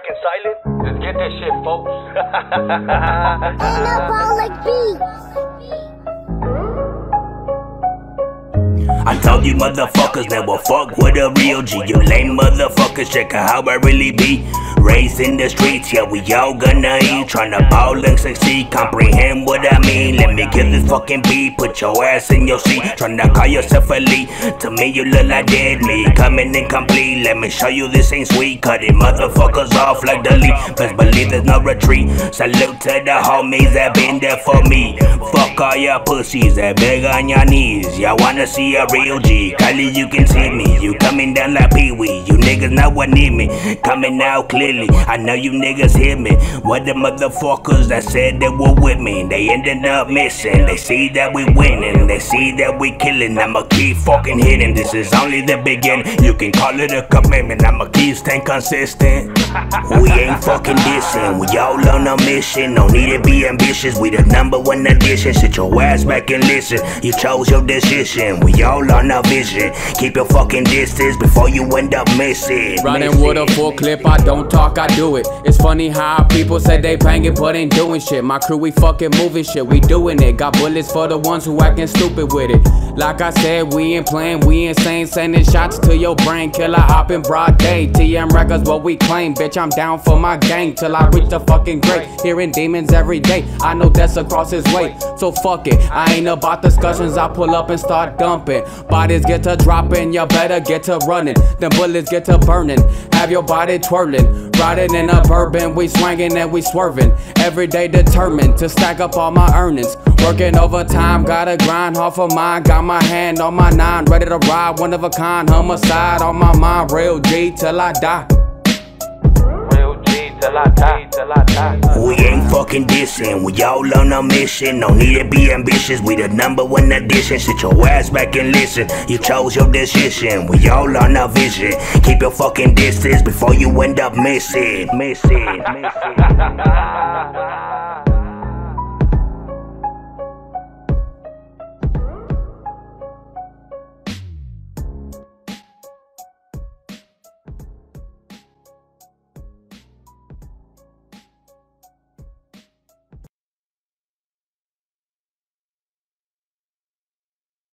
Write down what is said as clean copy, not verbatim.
fucking silent? Let's get that shit, folks. Anabolic beats. I told you motherfuckers never fuck with a real G. You lame motherfuckers, check out how I really be. Raised in the streets, yeah, we all gonna eat. Tryna ball and succeed, comprehend what I mean. Let me kill this fucking beat, put your ass in your seat. Tryna call yourself elite, to me you look like dead meat. Coming incomplete, let me show you this ain't sweet. Cutting motherfuckers off like the lead. Best believe there's no retreat. Salute to the homies that been there for me. Fuck all your pussies that beg on your knees. Y'all wanna see a real G, Kylie, you can see me. You coming down like Pee-wee. You niggas know what need me. Coming out clearly, I know you niggas hear me. What the motherfuckers that said they were with me, they ended up missing. They see that we winning, they see that we killing. I'ma keep fucking hitting, this is only the beginning. You can call it a commitment, I'ma keep staying consistent. We ain't fucking dissing, we all on a mission. No need to be ambitious, we the #1 addition. Sit your ass back and listen, you chose your decision. We all on a vision, keep your fucking distance before you end up missing. Riding with a full clip, I don't talk, I do it. It's funny how people say they banging but ain't doing shit. My crew, we fucking moving shit, we doing it. Got bullets for the ones who acting stupid with it. Like I said, we ain't playing, we insane. Sending shots to your brain, killer hop in broad day. TM records what we claim, bitch, I'm down for my gang till I reach the fucking great. Hearing demons every day, I know that's across his way. So fuck it, I ain't about discussions, I pull up and start dumping. Bodies get to dropping, you better get to running. Then bullets get to burning, have your body twirling. Riding in a bourbon, we swinging and we swerving. Every day determined to stack up all my earnings. Working overtime, gotta grind off of mine. Got my hand on my 9, ready to ride. One of a kind, homicide on my mind. Real G till I die. We ain't fucking dissing, we all on a mission. No need to be ambitious, we the #1 addition. Sit your ass back and listen, you chose your decision. We all on a vision, keep your fucking distance before you end up missing.